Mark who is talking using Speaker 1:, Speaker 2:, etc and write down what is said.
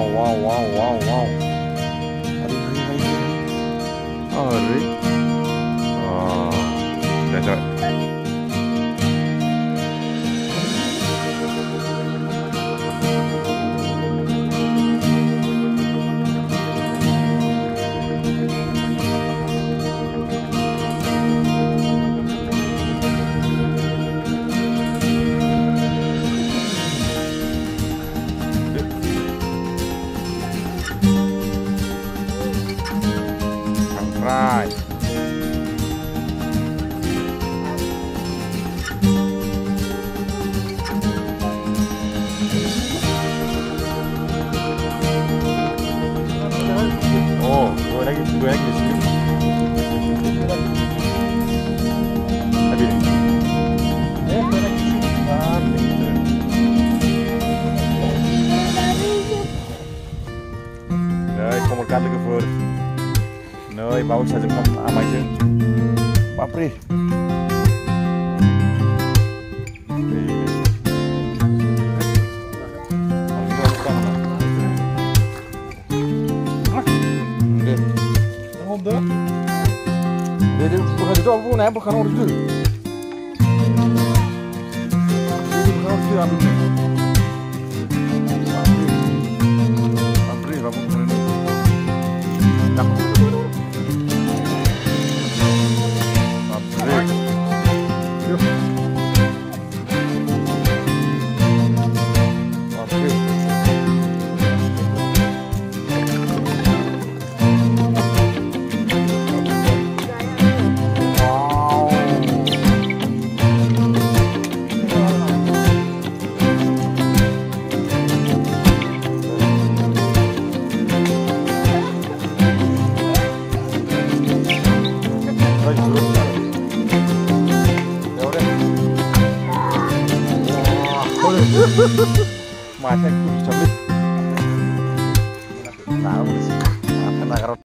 Speaker 1: Wow. Ari. Oh, udah coba. Right. Oh, gue lagi di sini. Tadi nih. Gue lagi di sini. Nee, ik kom er kattelijke voor. Nee, bouw zet ik nog aan mij zin. Papri. Dit bukan itu apa pun, bukan orang itu. Ini bukan orang itu ambil. Papri, kamu kemarin. Macam itu, coba. Tahu sih. Apa nak